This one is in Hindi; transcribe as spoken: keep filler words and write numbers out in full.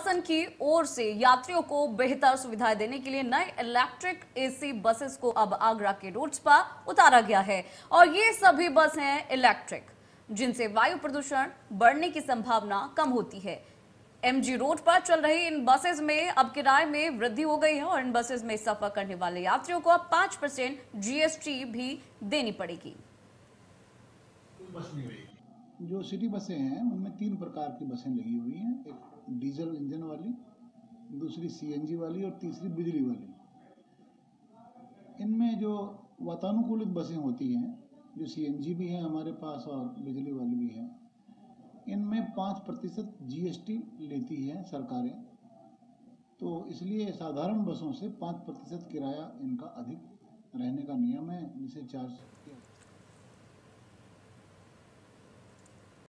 प्रशासन की ओर से यात्रियों को बेहतर सुविधाएं देने के लिए नए इलेक्ट्रिक एसी बसेस को अब आगरा के रूट्स पर उतारा गया है और ये सभी बस हैं इलेक्ट्रिक, जिनसे वायु प्रदूषण बढ़ने की संभावना कम होती है। एमजी रोड पर चल रही इन बसेस में अब किराए में वृद्धि हो गई है और इन बसेस में सफर करने वाले यात्रियों को अब पांच परसेंट जीएसटी भी देनी पड़ेगी। जो सिटी बसें हैं उनमें तीन प्रकार की बसें लगी हुई हैं, एक डीजल इंजन वाली, दूसरी सीएनजी वाली और तीसरी बिजली वाली। इनमें जो वातानुकूलित बसें होती हैं, जो सीएनजी भी हैं हमारे पास और बिजली वाली भी हैं, इनमें पाँच प्रतिशत जीएसटी लेती है सरकारें, तो इसलिए साधारण बसों से पाँच प्रतिशत किराया इनका अधिक रहने का नियम है, जिसे चार्ज